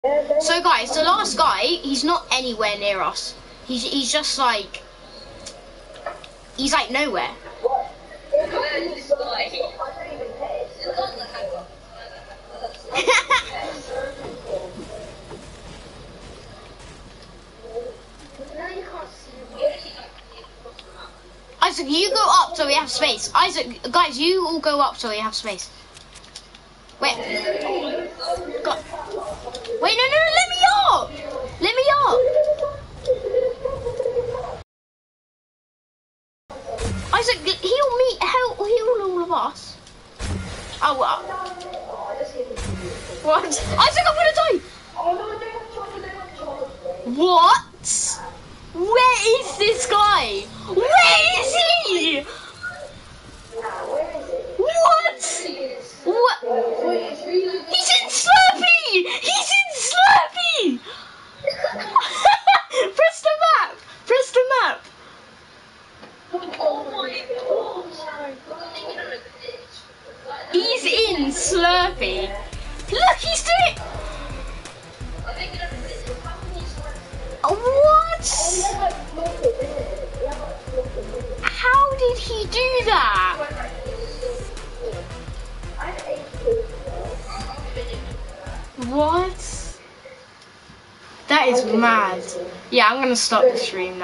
So guys, the last guy, he's not anywhere near us. He's just like, he's like nowhere. Isaac, you go up so we have space. Isaac, guys, you all go up so we have space. Wait. God. Wait, no, let me up! Let me up! Isaac, heal all of us. Oh, what? What? Isaac, I'm gonna die! What? Where is this guy? Where is he? What? What? He's in Slurpee! He's in Slurpee! Press the map! Press the map! Oh my god! He's in Slurpee! Look, he's doing... What? How did he do that? What? That is mad. Yeah, I'm gonna stop the stream now.